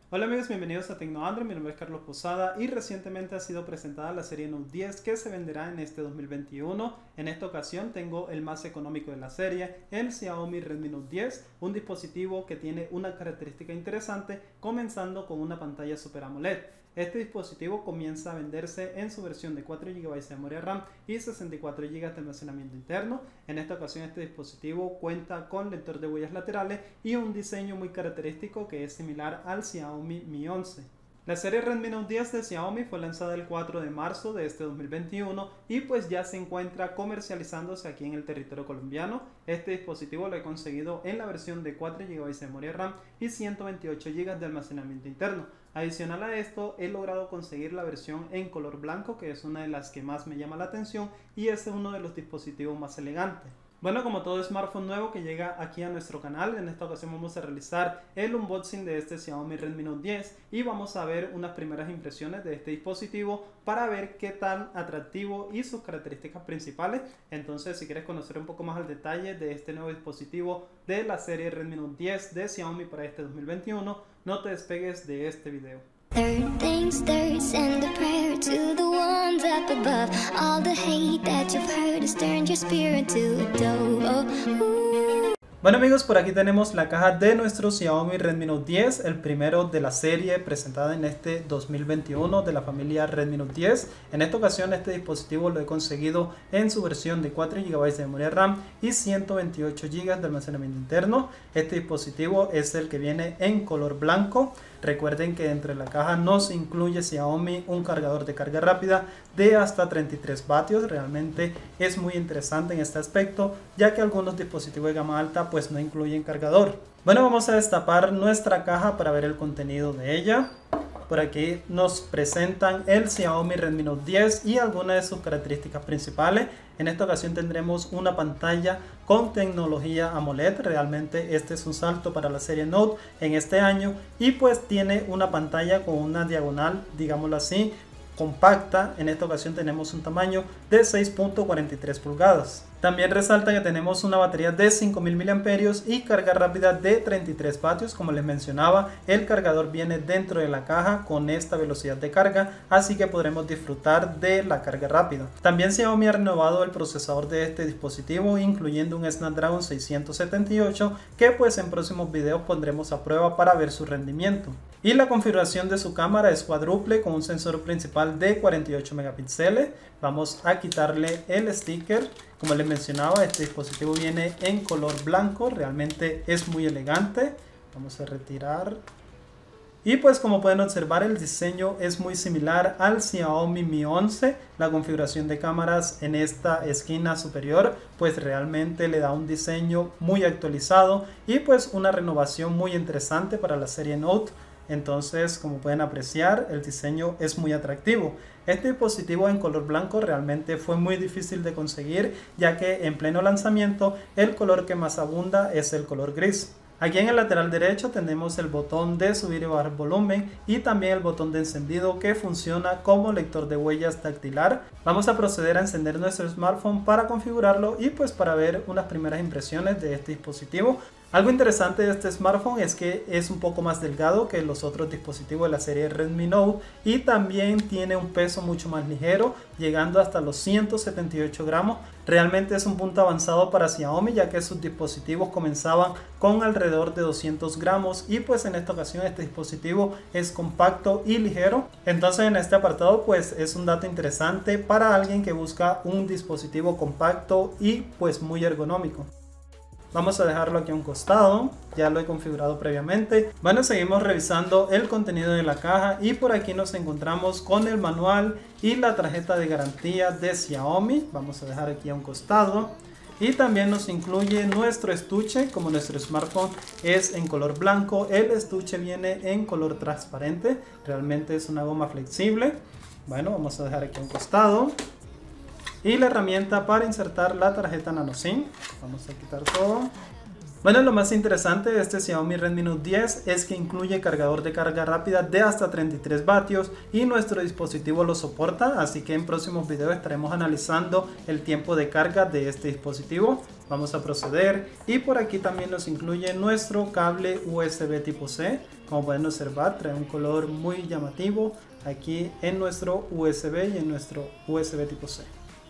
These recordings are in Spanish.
Hola amigos, bienvenidos a TecnoAndroid, mi nombre es Carlos Posada y recientemente ha sido presentada la serie Note 10 que se venderá en este 2021. En esta ocasión tengo el más económico de la serie, el Xiaomi Redmi Note 10, un dispositivo que tiene una característica interesante, comenzando con una pantalla Super AMOLED. Este dispositivo comienza a venderse en su versión de 4 GB de memoria RAM y 64 GB de almacenamiento interno. En esta ocasión este dispositivo cuenta con lector de huellas laterales y un diseño muy característico que es similar al Xiaomi Mi 11. La serie Redmi Note 10 de Xiaomi fue lanzada el 4 de marzo de este 2021 y pues ya se encuentra comercializándose aquí en el territorio colombiano. Este dispositivo lo he conseguido en la versión de 4 GB de memoria RAM y 128 GB de almacenamiento interno. Adicional a esto, he logrado conseguir la versión en color blanco, que es una de las que más me llama la atención y es uno de los dispositivos más elegantes. Bueno, como todo smartphone nuevo que llega aquí a nuestro canal, en esta ocasión vamos a realizar el unboxing de este Xiaomi Redmi Note 10 y vamos a ver unas primeras impresiones de este dispositivo para ver qué tan atractivo y sus características principales. Entonces, si quieres conocer un poco más al detalle de este nuevo dispositivo de la serie Redmi Note 10 de Xiaomi para este 2021, no te despegues de este video. Third things third, send a prayer to the ones up above. All the hate that you've heard has turned your spirit to a dove. Bueno amigos, por aquí tenemos la caja de nuestro Xiaomi Redmi Note 10, el primero de la serie presentada en este 2021 de la familia Redmi Note 10. En esta ocasión este dispositivo lo he conseguido en su versión de 4 GB de memoria RAM y 128 GB de almacenamiento interno. Este dispositivo es el que viene en color blanco. Recuerden que dentro de la caja nos incluye Xiaomi un cargador de carga rápida de hasta 33 vatios. Realmente es muy interesante en este aspecto, ya que algunos dispositivos de gama alta pues no incluyen cargador. Bueno, vamos a destapar nuestra caja para ver el contenido de ella. Por aquí nos presentan el Xiaomi Redmi Note 10 y algunas de sus características principales. En esta ocasión tendremos una pantalla con tecnología AMOLED. Realmente este es un salto para la serie Note en este año. Y pues tiene una pantalla con una diagonal, digámoslo así, compacta. En esta ocasión tenemos un tamaño de 6.43 pulgadas. También resalta que tenemos una batería de 5000 mAh y carga rápida de 33 vatios. Como les mencionaba, el cargador viene dentro de la caja con esta velocidad de carga, así que podremos disfrutar de la carga rápida. También Xiaomi ha renovado el procesador de este dispositivo, incluyendo un Snapdragon 678, que pues en próximos videos pondremos a prueba para ver su rendimiento. Y la configuración de su cámara es cuádruple con un sensor principal de 48 megapíxeles. Vamos a quitarle el sticker. Como les mencionaba, este dispositivo viene en color blanco, realmente es muy elegante. Vamos a retirar. Y pues como pueden observar, el diseño es muy similar al Xiaomi Mi 11. La configuración de cámaras en esta esquina superior pues realmente le da un diseño muy actualizado y pues una renovación muy interesante para la serie Note. Entonces, como pueden apreciar, el diseño es muy atractivo. Este dispositivo en color blanco realmente fue muy difícil de conseguir, ya que en pleno lanzamiento el color que más abunda es el color gris. Aquí en el lateral derecho tenemos el botón de subir y bajar volumen y también el botón de encendido que funciona como lector de huellas dactilar. Vamos a proceder a encender nuestro smartphone para configurarlo y pues para ver unas primeras impresiones de este dispositivo. Algo interesante de este smartphone es que es un poco más delgado que los otros dispositivos de la serie Redmi Note y también tiene un peso mucho más ligero, llegando hasta los 178 gramos. Realmente es un punto avanzado para Xiaomi, ya que sus dispositivos comenzaban con alrededor de 200 gramos y pues en esta ocasión este dispositivo es compacto y ligero. Entonces en este apartado pues es un dato interesante para alguien que busca un dispositivo compacto y pues muy ergonómico. Vamos a dejarlo aquí a un costado, ya lo he configurado previamente. Bueno, seguimos revisando el contenido de la caja y por aquí nos encontramos con el manual y la tarjeta de garantía de Xiaomi. Vamos a dejar aquí a un costado. Y también nos incluye nuestro estuche. Como nuestro smartphone es en color blanco, el estuche viene en color transparente. Realmente es una goma flexible. Bueno, vamos a dejar aquí a un costado. Y la herramienta para insertar la tarjeta nano SIM. Vamos a quitar todo. Bueno, lo más interesante de este Xiaomi Redmi Note 10 es que incluye cargador de carga rápida de hasta 33 vatios y nuestro dispositivo lo soporta, así que en próximos videos estaremos analizando el tiempo de carga de este dispositivo. Vamos a proceder y por aquí también nos incluye nuestro cable USB tipo C. Como pueden observar, trae un color muy llamativo aquí en nuestro USB y en nuestro USB tipo C.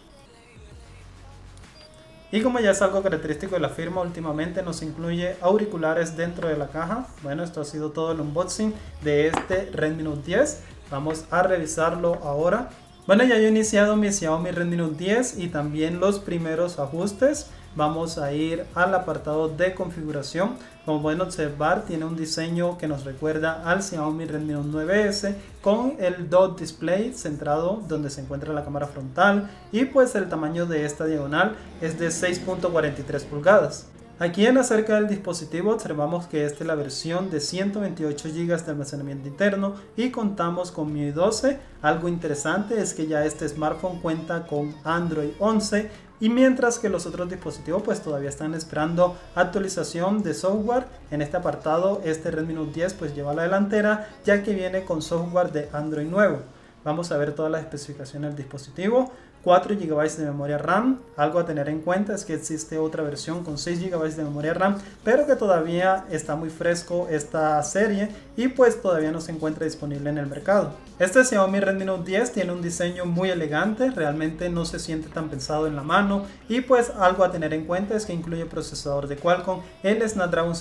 Y como ya es algo característico de la firma, últimamente nos incluye auriculares dentro de la caja. Bueno, esto ha sido todo el unboxing de este Redmi Note 10. Vamos a revisarlo ahora. Bueno, ya he iniciado mi Xiaomi Redmi Note 10 y también los primeros ajustes. Vamos a ir al apartado de configuración. Como pueden observar, tiene un diseño que nos recuerda al Xiaomi Redmi Note 9S con el dot display centrado donde se encuentra la cámara frontal, y pues el tamaño de esta diagonal es de 6.43 pulgadas. Aquí en acerca del dispositivo observamos que esta es la versión de 128 GB de almacenamiento interno y contamos con MIUI 12. Algo interesante es que ya este smartphone cuenta con Android 11, y mientras que los otros dispositivos pues todavía están esperando actualización de software. En este apartado este Redmi Note 10 pues lleva la delantera, ya que viene con software de Android nuevo. Vamos a ver todas las especificaciones del dispositivo. 4 GB de memoria RAM. Algo a tener en cuenta es que existe otra versión con 6 GB de memoria RAM, pero que todavía está muy fresco esta serie y pues todavía no se encuentra disponible en el mercado. Este Xiaomi Redmi Note 10 tiene un diseño muy elegante, realmente no se siente tan pensado en la mano, y pues algo a tener en cuenta es que incluye procesador de Qualcomm, el Snapdragon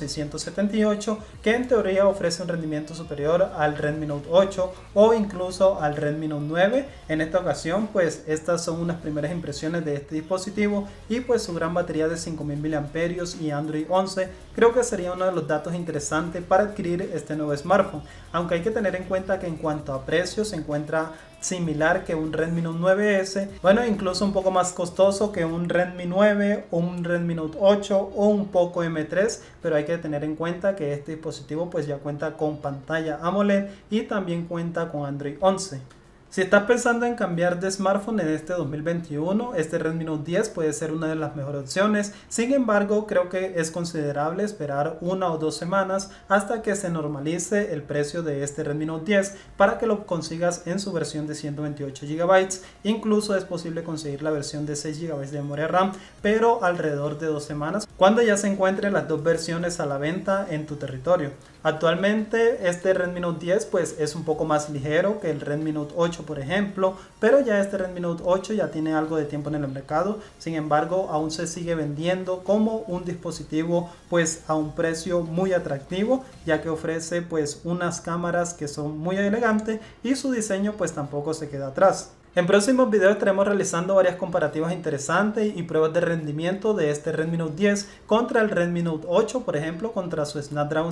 678, que en teoría ofrece un rendimiento superior al Redmi Note 8 o incluso al Redmi Note 9. En esta ocasión pues estas son unas primeras impresiones de este dispositivo, y pues su gran batería de 5000 mAh y Android 11 creo que sería uno de los datos interesantes para adquirir este nuevo smartphone, aunque hay que tener en cuenta que en cuanto a precio se encuentra similar que un Redmi Note 9S, bueno, incluso un poco más costoso que un Redmi 9 o un Redmi Note 8 o un Poco M3, pero hay que tener en cuenta que este dispositivo pues ya cuenta con pantalla AMOLED y también cuenta con Android 11. Si estás pensando en cambiar de smartphone en este 2021, este Redmi Note 10 puede ser una de las mejores opciones. Sin embargo, creo que es considerable esperar 1 o 2 semanas hasta que se normalice el precio de este Redmi Note 10 para que lo consigas en su versión de 128 GB. Incluso es posible conseguir la versión de 6 GB de memoria RAM, pero alrededor de 2 semanas, cuando ya se encuentren las dos versiones a la venta en tu territorio. Actualmente este Redmi Note 10 pues es un poco más ligero que el Redmi Note 8, por ejemplo, pero ya este Redmi Note 8 ya tiene algo de tiempo en el mercado. Sin embargo, aún se sigue vendiendo como un dispositivo pues a un precio muy atractivo, ya que ofrece pues unas cámaras que son muy elegantes y su diseño pues tampoco se queda atrás. En próximos videos estaremos realizando varias comparativas interesantes y pruebas de rendimiento de este Redmi Note 10 contra el Redmi Note 8, por ejemplo, contra su Snapdragon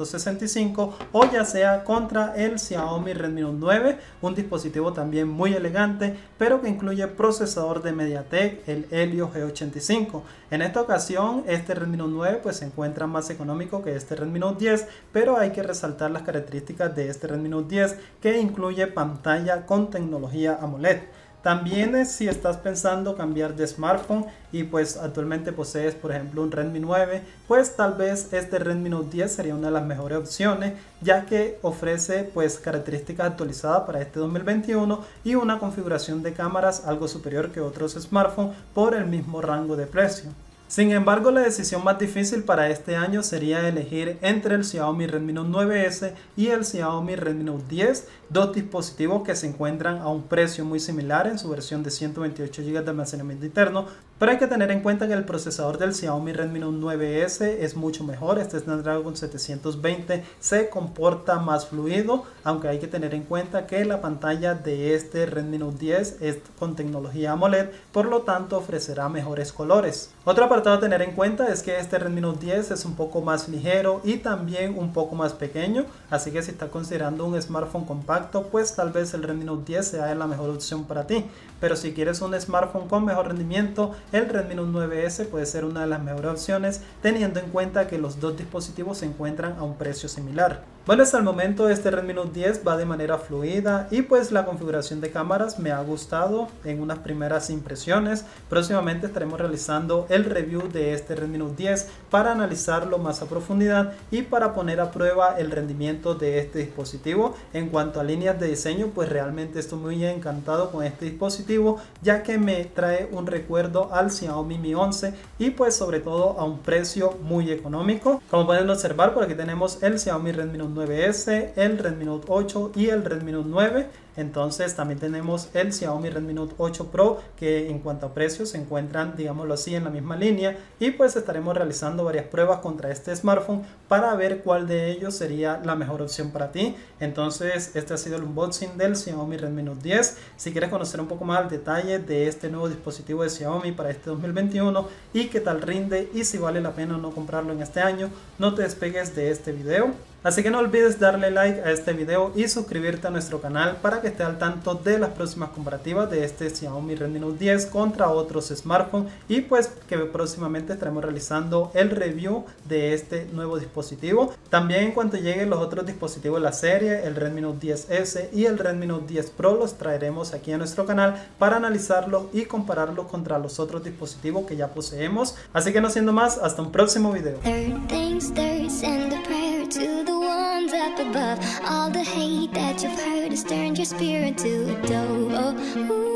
665, o ya sea contra el Xiaomi Redmi Note 9, un dispositivo también muy elegante, pero que incluye procesador de MediaTek, el Helio G85. En esta ocasión, este Redmi Note 9 pues se encuentra más económico que este Redmi Note 10, pero hay que resaltar las características de este Redmi Note 10, que incluye pantalla con tecnología AMOLED. También si estás pensando cambiar de smartphone y pues actualmente posees por ejemplo un Redmi 9, pues tal vez este Redmi Note 10 sería una de las mejores opciones, ya que ofrece pues características actualizadas para este 2021 y una configuración de cámaras algo superior que otros smartphones por el mismo rango de precio. Sin embargo, la decisión más difícil para este año sería elegir entre el Xiaomi Redmi Note 9S y el Xiaomi Redmi Note 10, dos dispositivos que se encuentran a un precio muy similar en su versión de 128 GB de almacenamiento interno, pero hay que tener en cuenta que el procesador del Xiaomi Redmi Note 9S es mucho mejor. Este Snapdragon 720 se comporta más fluido, aunque hay que tener en cuenta que la pantalla de este Redmi Note 10 es con tecnología AMOLED, por lo tanto ofrecerá mejores colores. Otro apartado a tener en cuenta es que este Redmi Note 10 es un poco más ligero y también un poco más pequeño, así que si estás considerando un smartphone compacto, pues tal vez el Redmi Note 10 sea la mejor opción para ti. Pero si quieres un smartphone con mejor rendimiento, el Redmi Note 9S puede ser una de las mejores opciones, teniendo en cuenta que los dos dispositivos se encuentran a un precio similar. Bueno, hasta el momento este Redmi Note 10 va de manera fluida y pues la configuración de cámaras me ha gustado en unas primeras impresiones. Próximamente estaremos realizando el review de este Redmi Note 10 para analizarlo más a profundidad y para poner a prueba el rendimiento de este dispositivo. En cuanto a líneas de diseño, pues realmente estoy muy encantado con este dispositivo, ya que me trae un recuerdo al Xiaomi Mi 11 y pues sobre todo a un precio muy económico. Como pueden observar, por aquí tenemos el Xiaomi Redmi Note Note 9S, el Redmi Note 8 y el Redmi Note 9. Entonces también tenemos el Xiaomi Redmi Note 8 Pro, que en cuanto a precios se encuentran, digámoslo así, en la misma línea, y pues estaremos realizando varias pruebas contra este smartphone para ver cuál de ellos sería la mejor opción para ti. Entonces este ha sido el unboxing del Xiaomi Redmi Note 10. Si quieres conocer un poco más al detalle de este nuevo dispositivo de Xiaomi para este 2021 y qué tal rinde y si vale la pena o no comprarlo en este año, no te despegues de este video. Así que no olvides darle like a este video y suscribirte a nuestro canal para que estés al tanto de las próximas comparativas de este Xiaomi Redmi Note 10 contra otros smartphones, y pues que próximamente estaremos realizando el review de este nuevo dispositivo. También en cuanto lleguen los otros dispositivos de la serie, el Redmi Note 10S y el Redmi Note 10 Pro, los traeremos aquí a nuestro canal para analizarlos y compararlos contra los otros dispositivos que ya poseemos. Así que no siendo más, hasta un próximo video. Up above, all the hate that you've heard has turned your spirit to a dove. Oh, ooh.